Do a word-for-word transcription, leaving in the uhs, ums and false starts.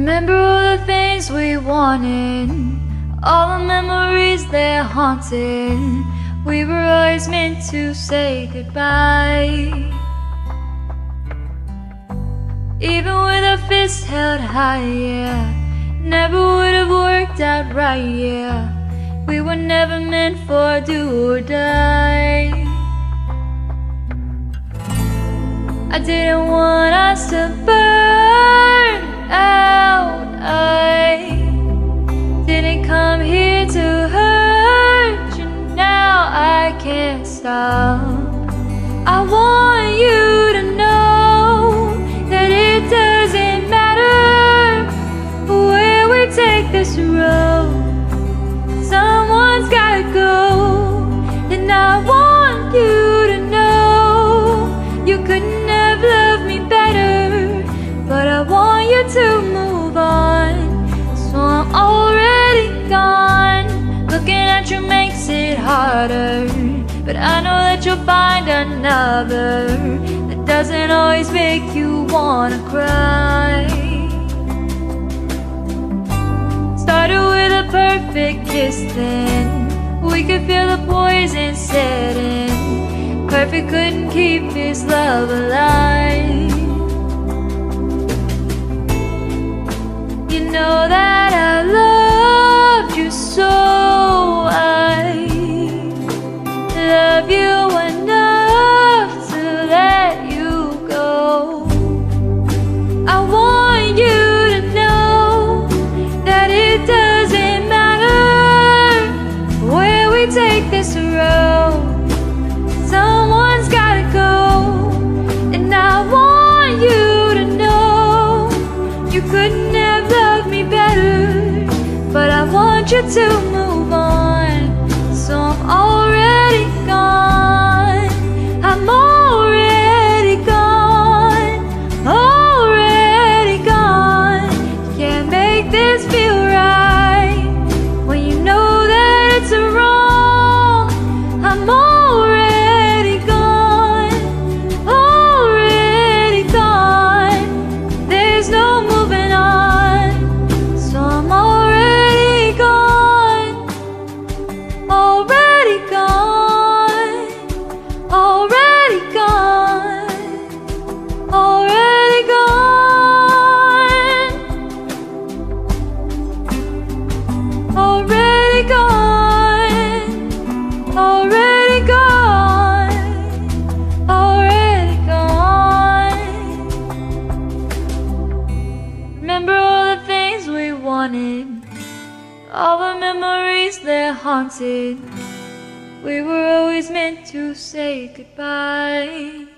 Remember all the things we wanted, all the memories they're haunted. We were always meant to say goodbye. Even with our fists held high, yeah, never would have worked out right, yeah. We were never meant for do or die. I didn't want us to burn out. I didn't come here to hurt you. Now I can't stop. I want you to know that it doesn't matter where we take this road. Someone's gotta go, and I want you to know you couldn't have loved me better, but I want you to move on. So I'm already gone. Looking at you makes it harder, but I know that you'll find another that doesn't always make you wanna cry. Started with a perfect kiss, then we could feel the poison setting. Perfect couldn't keep his love alive. You know that I loved you so. I love you enough to let you go. I want you to know that it doesn't matter where we take this road. Someone's gotta go, and I want you to know you couldn't have loved me better, but I want you to move on. So I'm already gone. I'm already gone. Already gone. You can't make this feel right when you know that it's wrong. I'm already gone. Already gone. There's no moving on. So I'm already gone. Already gone. Already gone. Already gone. Already gone. Already gone. Already gone. Remember all the things we wanted, all the memories they're haunted. We were always meant to say goodbye.